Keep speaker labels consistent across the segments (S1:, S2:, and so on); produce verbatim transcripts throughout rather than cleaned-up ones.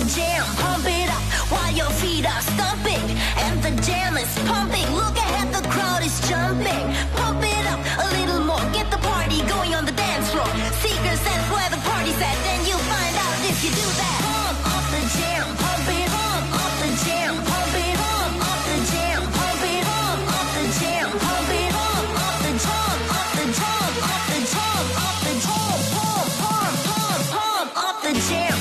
S1: the jam, pump it up while your feet are stumping. And the jam is pumping, look ahead, the crowd is jumping. Pump it up a little more, get the party going on the dance floor. Seeker sense where the party's at, then you find out if you do that. Pump up the jam, pump it up, up the jam, pump it up, up the jam, pump it up, up the jam, pump it up, up the jump, up the jump, up the jump, up the jump, pump, pump, pump, pump, up the jam.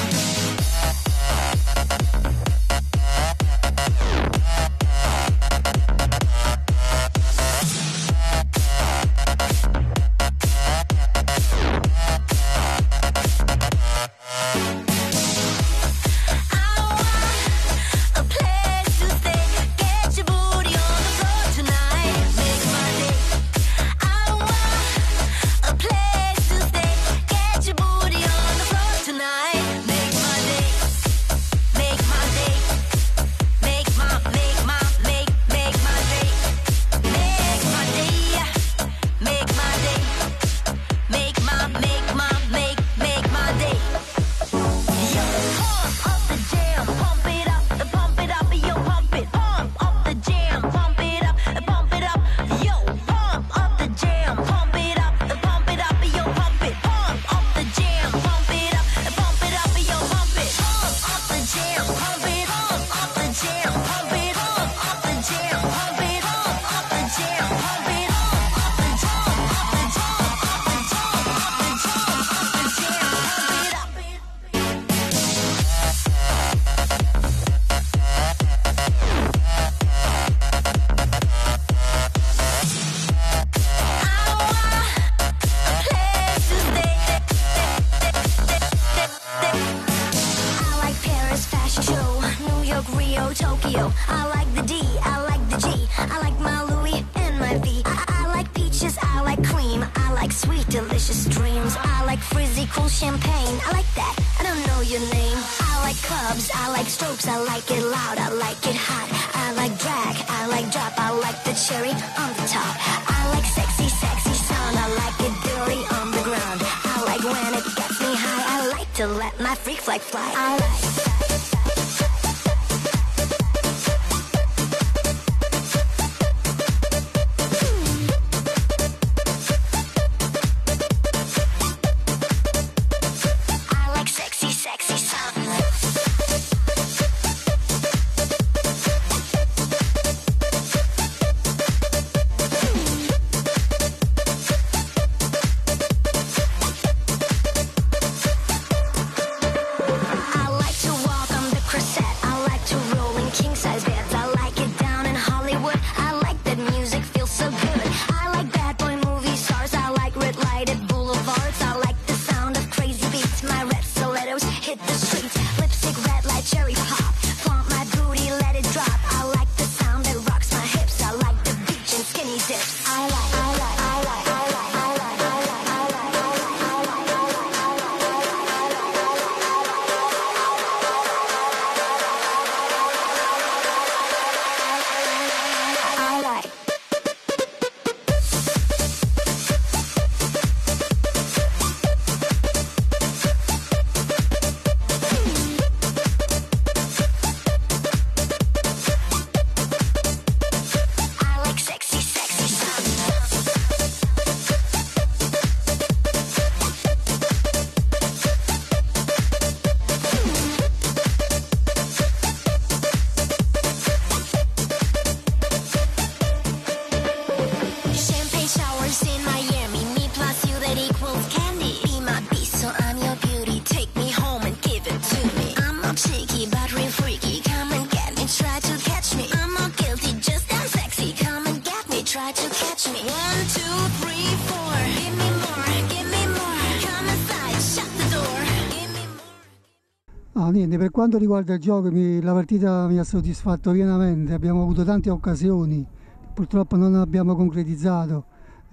S2: No, niente, per quanto riguarda il gioco mi, la partita mi ha soddisfatto pienamente, abbiamo avuto tante occasioni, purtroppo non abbiamo concretizzato,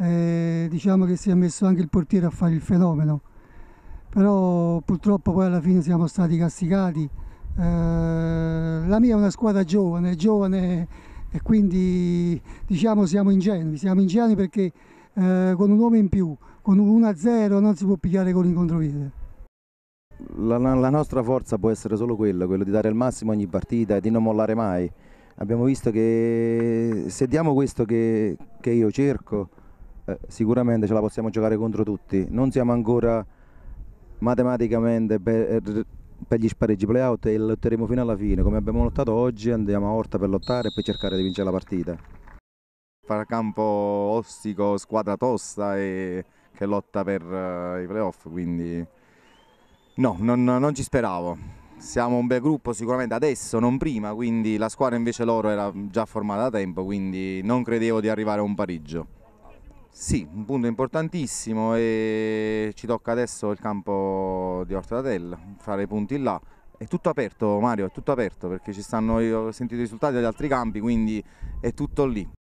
S2: eh, diciamo che si è messo anche il portiere a fare il fenomeno, però purtroppo poi alla fine siamo stati castigati. Eh, la mia è una squadra giovane, giovane e quindi diciamo siamo ingenui, siamo ingenui perché eh, con un uomo in più, con un uno a zero non si può pigliare gol in contropiede.
S3: la, la- la nostra forza può essere solo quella, quello di dare il massimo ogni partita e di non mollare mai. Abbiamo visto che se diamo questo che, che io cerco, eh, sicuramente ce la possiamo giocare contro tutti. Non siamo ancora matematicamente per, per gli spareggi playout e lotteremo fino alla fine. Come abbiamo lottato oggi, andiamo a Orta per lottare e per cercare di vincere la partita.
S4: Fare campo ostico, squadra tosta e che lotta per uh, i playoff, quindi no, non, non ci speravo. Siamo un bel gruppo sicuramente adesso, non prima, quindi la squadra invece loro era già formata da tempo, quindi non credevo di arrivare a un pareggio. Sì, un punto importantissimo e ci tocca adesso il campo di Ortatel, fare i punti là. È tutto aperto Mario, è tutto aperto perché ci stanno, io ho sentito i risultati degli altri campi, quindi è tutto lì.